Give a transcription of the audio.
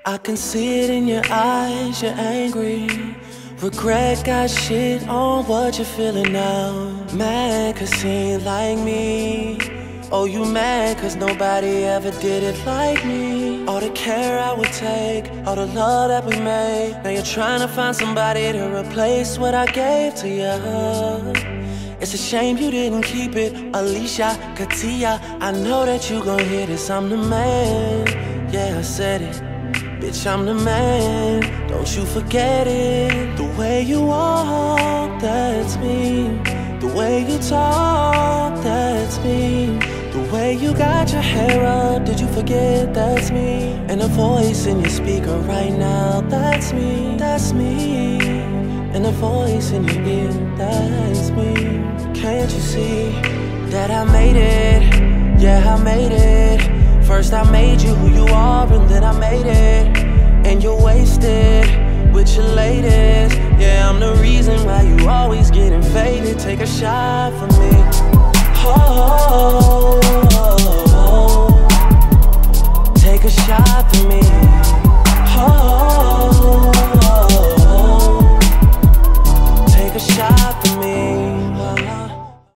I can see it in your eyes, you're angry. Regret got shit on what you're feeling now. Mad cause he ain't like me. Oh, you mad cause nobody ever did it like me. All the care I would take, all the love that we made. Now you're trying to find somebody to replace what I gave to you. It's a shame you didn't keep it. Alicia, Katia, I know that you gon' hear this. I'm the man, yeah, I said it. Bitch, I'm the man, don't you forget it. The way you walk, that's me. The way you talk, that's me. The way you got your hair up, did you forget that's me? And the voice in your speaker right now, that's me, that's me. And the voice in your ear, that's me. Can't you see that I made it? Yeah, I made it. First I made you who you are, and then I made it. And you're wasted with your latest. Yeah, I'm the reason why you always getting faded. Take a shot for me. Oh,